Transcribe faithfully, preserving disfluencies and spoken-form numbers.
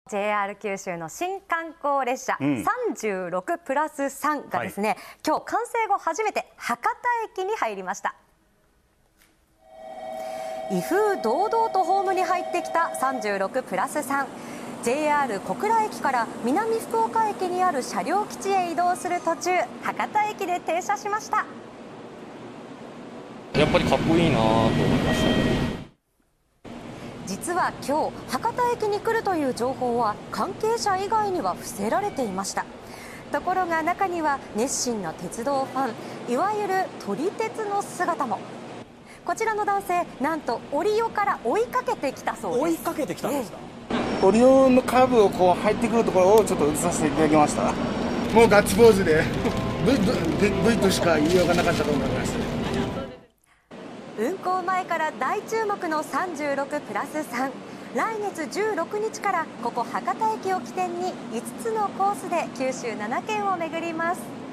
ジェイアール 九州の新観光列車、うん、さんじゅうろくプラスさんがですね、はい、今日完成後初めて博多駅に入りました。威風堂々とホームに入ってきたさんじゅうろくプラスさん。 ジェイアール 小倉駅から南福岡駅にある車両基地へ移動する途中、博多駅で停車しました。 やっぱりかっこいいなと思いました。 実は今日博多駅に来るという情報は関係者以外には伏せられていました。ところが中には熱心な鉄道ファン、いわゆる撮り鉄の姿も。こちらの男性、なんとオリオから追いかけてきたそうです。 追いかけてきたんですか？ ええ、オリオのカーブをこう入ってくるところをちょっと映させていただきました。 もうガッツポーズで V, V としか言いようがなかったと思います。 運行前から大注目のさんじゅうろくプラスさん。来月じゅうろくにちからここ博多駅を起点にいつつのコースで九州ななけんを巡ります。